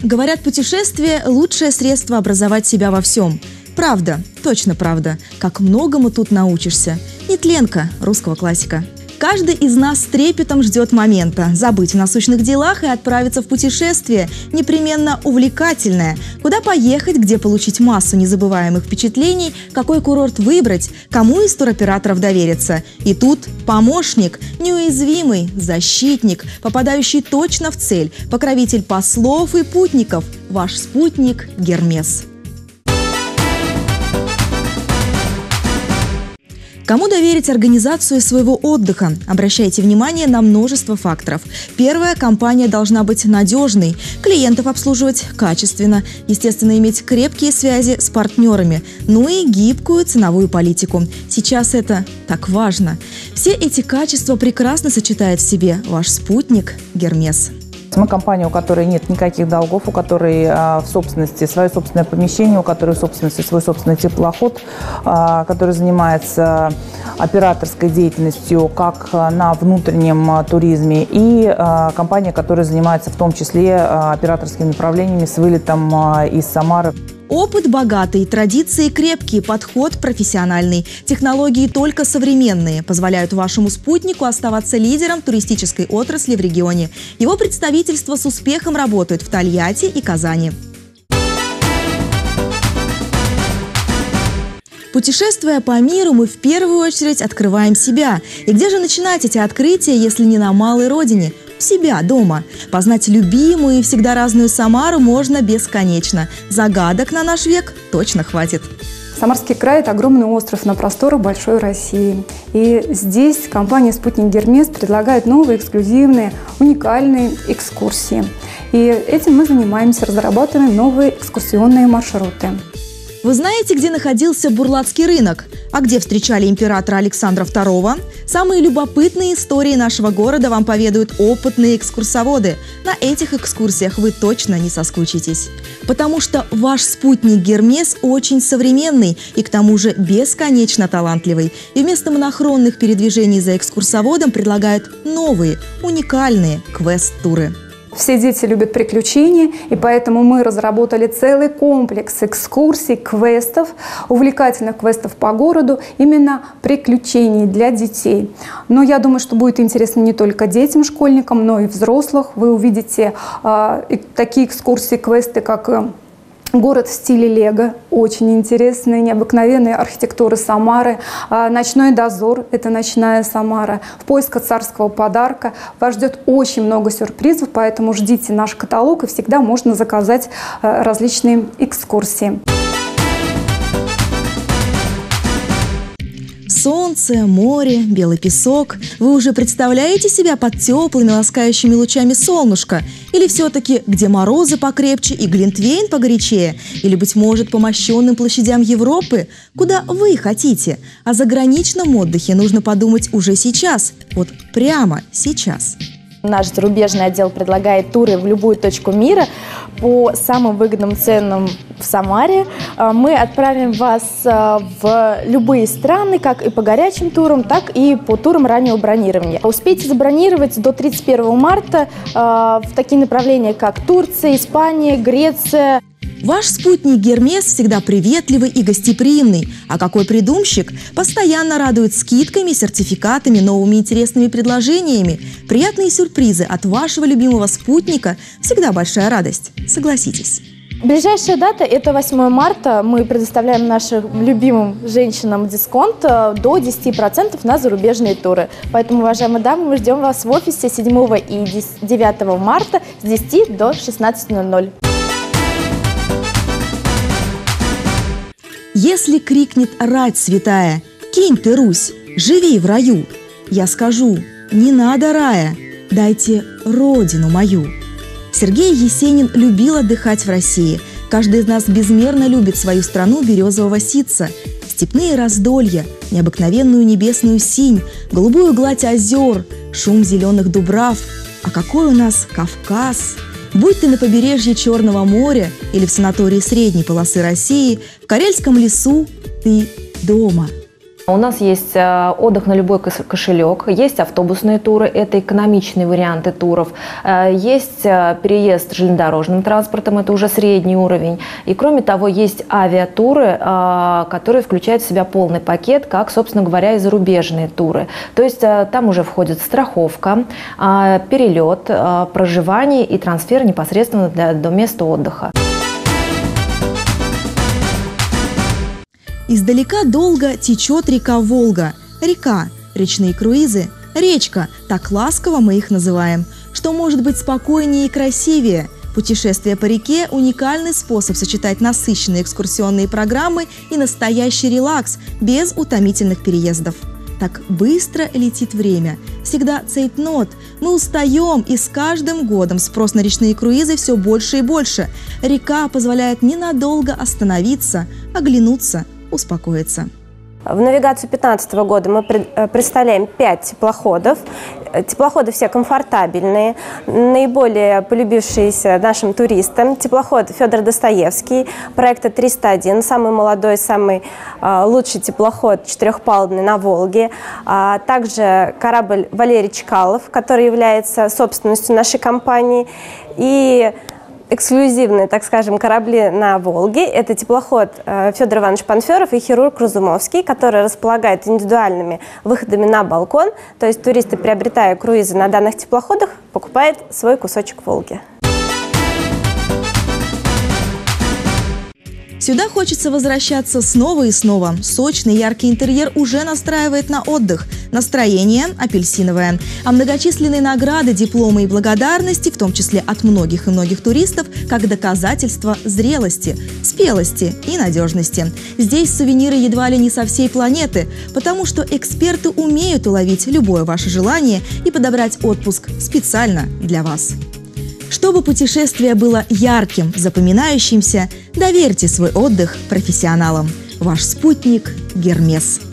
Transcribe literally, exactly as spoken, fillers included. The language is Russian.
Говорят, путешествие – лучшее средство образовать себя во всем. Правда, точно правда. Как многому тут научишься. Нетленко, русского классика. Каждый из нас с трепетом ждет момента забыть в насущных делах и отправиться в путешествие, непременно увлекательное. Куда поехать, где получить массу незабываемых впечатлений, какой курорт выбрать, кому из туроператоров довериться. И тут помощник, неуязвимый, защитник, попадающий точно в цель, покровитель послов и путников, ваш спутник Гермес. Кому доверить организацию своего отдыха? Обращайте внимание на множество факторов. Первое, компания должна быть надежной, клиентов обслуживать качественно, естественно, иметь крепкие связи с партнерами, ну и гибкую ценовую политику. Сейчас это так важно. Все эти качества прекрасно сочетает в себе ваш спутник Гермес. Мы компания, у которой нет никаких долгов, у которой а, в собственности свое собственное помещение, у которой в собственности свой собственный теплоход, а, который занимается операторской деятельностью как на внутреннем а, туризме, и а, компания, которая занимается в том числе а, операторскими направлениями с вылетом а, из Самары. Опыт богатый, традиции крепкие, подход профессиональный. Технологии только современные позволяют вашему спутнику оставаться лидером туристической отрасли в регионе. Его представительства с успехом работают в Тольятти и Казани. Путешествуя по миру, мы в первую очередь открываем себя. И где же начинать эти открытия, если не на малой родине? У себя, дома. Познать любимую и всегда разную Самару можно бесконечно. Загадок на наш век точно хватит. Самарский край – это огромный остров на просторах большой России. И здесь компания «Спутник Гермес» предлагает новые, эксклюзивные, уникальные экскурсии. И этим мы занимаемся, разрабатываем новые экскурсионные маршруты. Вы знаете, где находился Бурлацкий рынок? А где встречали императора Александра второго? Самые любопытные истории нашего города вам поведают опытные экскурсоводы. На этих экскурсиях вы точно не соскучитесь. Потому что ваш спутник Гермес очень современный и к тому же бесконечно талантливый. И вместо монохронных передвижений за экскурсоводом предлагают новые, уникальные квест-туры. Все дети любят приключения, и поэтому мы разработали целый комплекс экскурсий, квестов, увлекательных квестов по городу, именно приключений для детей. Но я думаю, что будет интересно не только детям, школьникам, но и взрослых. Вы увидите э, такие экскурсии, квесты, как э, город в стиле Лего, очень интересный, необыкновенные архитектуры Самары. Ночной дозор – это ночная Самара. В поисках царского подарка вас ждет очень много сюрпризов, поэтому ждите наш каталог, и всегда можно заказать различные экскурсии. Солнце, море, белый песок. Вы уже представляете себя под теплыми, ласкающими лучами солнышка? Или все-таки где морозы покрепче и глинтвейн погорячее? Или, быть может, по мощенным площадям Европы? Куда вы хотите? О заграничном отдыхе нужно подумать уже сейчас. Вот прямо сейчас. Наш зарубежный отдел предлагает туры в любую точку мира по самым выгодным ценам в Самаре. Мы отправим вас в любые страны, как и по горячим турам, так и по турам раннего бронирования. Успейте забронировать до тридцать первого марта в такие направления, как Турция, Испания, Греция. Ваш спутник Гермес всегда приветливый и гостеприимный. А какой придумщик? Постоянно радует скидками, сертификатами, новыми интересными предложениями. Приятные сюрпризы от вашего любимого спутника – всегда большая радость. Согласитесь. Ближайшая дата – это восьмое марта. Мы предоставляем нашим любимым женщинам дисконт до десяти процентов на зарубежные туры. Поэтому, уважаемые дамы, мы ждем вас в офисе седьмого и девятого марта с десяти до шестнадцати ноль-ноль. Если крикнет рать святая: «Кинь ты, Русь, живи в раю!» Я скажу: не надо рая, дайте родину мою. Сергей Есенин любил отдыхать в России. Каждый из нас безмерно любит свою страну березового ситца. Степные раздолья, необыкновенную небесную синь, голубую гладь озер, шум зеленых дубрав. А какой у нас Кавказ! Будь ты на побережье Черного моря или в санатории средней полосы России, в Карельском лесу — ты дома. У нас есть отдых на любой кошелек, есть автобусные туры, это экономичные варианты туров, есть переезд железнодорожным транспортом, это уже средний уровень. И кроме того, есть авиатуры, которые включают в себя полный пакет, как, собственно говоря, и зарубежные туры. То есть там уже входит страховка, перелет, проживание и трансфер непосредственно до места отдыха. Издалека долго течет река Волга. Река, речные круизы, речка, так ласково мы их называем. Что может быть спокойнее и красивее? Путешествие по реке – уникальный способ сочетать насыщенные экскурсионные программы и настоящий релакс, без утомительных переездов. Так быстро летит время. Всегда цейтнот. Мы устаем, и с каждым годом спрос на речные круизы все больше и больше. Река позволяет ненадолго остановиться, оглянуться, успокоиться. В навигацию две тысячи пятнадцатого года мы представляем пять теплоходов. Теплоходы все комфортабельные, наиболее полюбившиеся нашим туристам. Теплоход Федор Достоевский, проекта триста один, самый молодой, самый э, лучший теплоход четырехпалубный на Волге. А также корабль Валерий Чкалов, который является собственностью нашей компании. И эксклюзивные, так скажем, корабли на Волге. Это теплоход Федор Иванович Панферов и хирург Разумовский, который располагает индивидуальными выходами на балкон. То есть туристы, приобретая круизы на данных теплоходах, покупают свой кусочек Волги. Сюда хочется возвращаться снова и снова. Сочный яркий интерьер уже настраивает на отдых. Настроение апельсиновое. А многочисленные награды, дипломы и благодарности, в том числе от многих и многих туристов, как доказательство зрелости, спелости и надежности. Здесь сувениры едва ли не со всей планеты, потому что эксперты умеют уловить любое ваше желание и подобрать отпуск специально для вас. Чтобы путешествие было ярким, запоминающимся, доверьте свой отдых профессионалам. Ваш спутник Гермес.